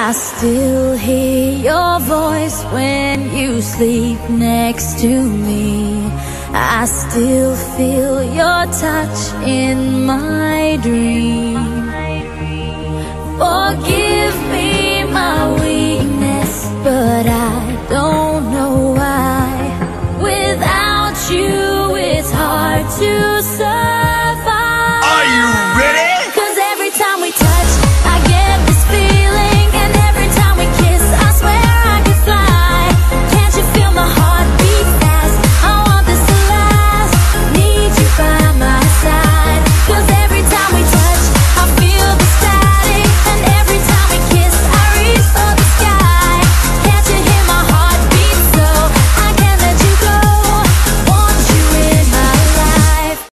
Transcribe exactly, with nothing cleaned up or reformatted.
I still hear your voice when you sleep next to me. I still feel your touch in my dreams.